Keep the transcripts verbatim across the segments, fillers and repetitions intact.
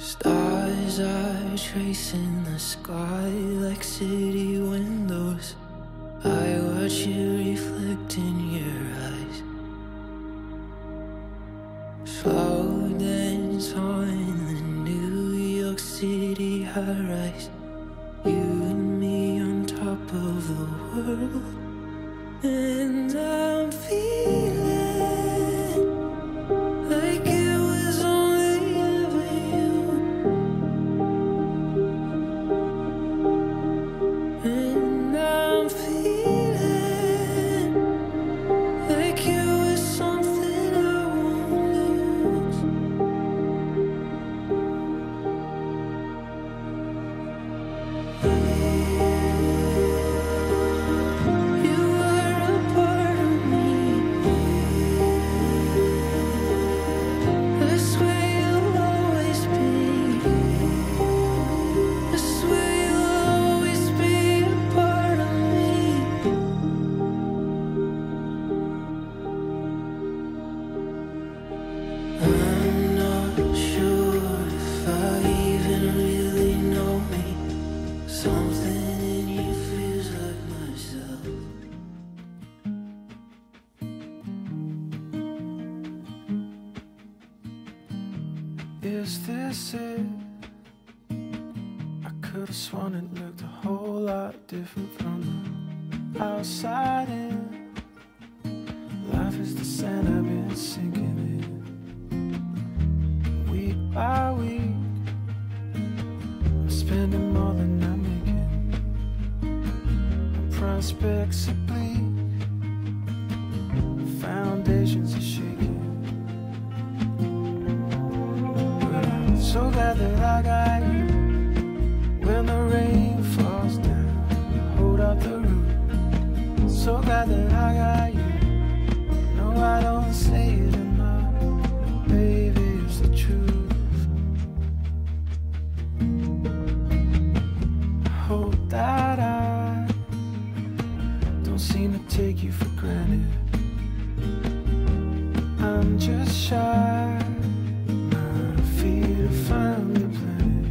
Stars are tracing the sky like city windows. I watch you reflect in your eyes. Slow dance on the New York City high-rise. You and me on top of the world. And I'm feeling like it was only ever you. And I'm feeling like you was something I won't lose. You were a part of me. This way you'll always be. This way you'll always be a part of me. I'm not sure if I even really know me. Something in you feels like myself. Is this it? I could've sworn it looked a whole lot different from the outside in. Life is the sand I've been sinking in, week by week. I'm spending more than I'm making. My prospects are bleak, foundations are shaking. But I'm so glad that I got you. When the rain falls down, hold out the roof. So glad that I got you. No, I don't say it enough, baby, it's the truth. I hope that I don't seem to take you for granted. I'm just shy, my feet have finally planted.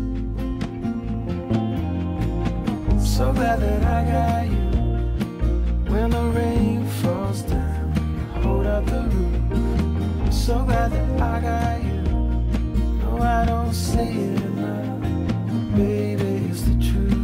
So glad that I got you. When the rain falls down, hold out the roof. So glad that I got you. No, I don't say it enough, baby, it's the truth.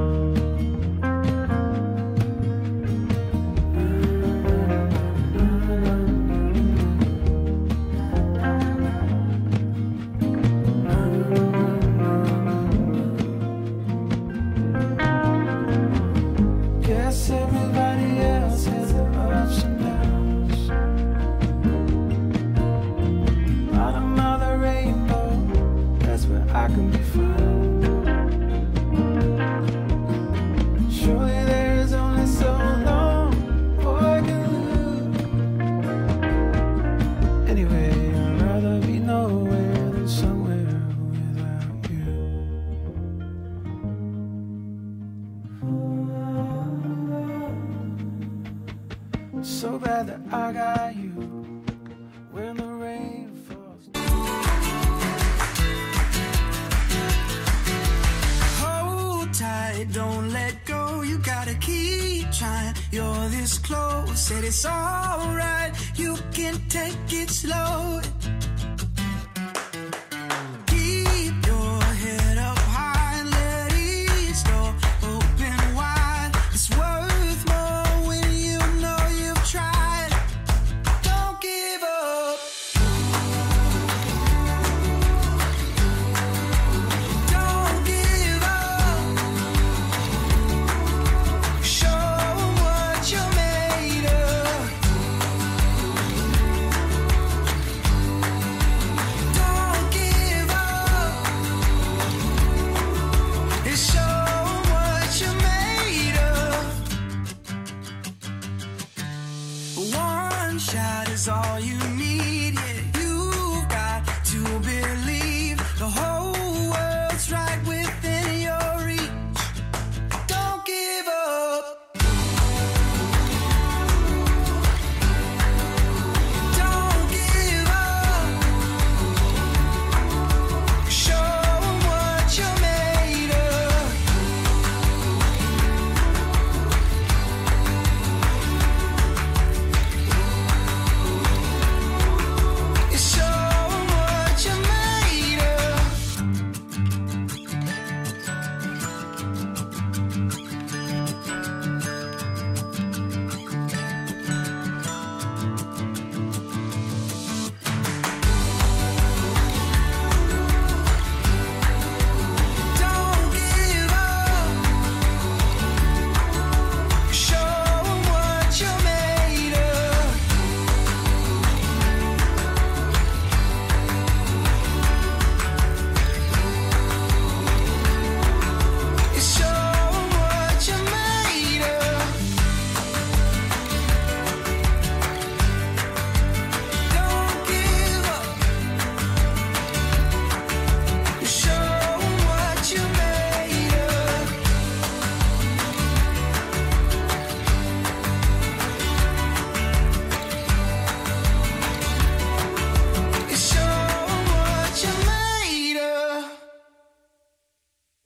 Guess everybody else has their ups and downs. Bottom of the rainbow, that's where I can be found. Surely there is only so long before I can lose. Anyway, I'd rather be nowhere than somewhere without you. So glad that I got you. When the rain falls. Hold tight, don't let go. You gotta keep trying. You're this close, said it's alright. You can take it slow.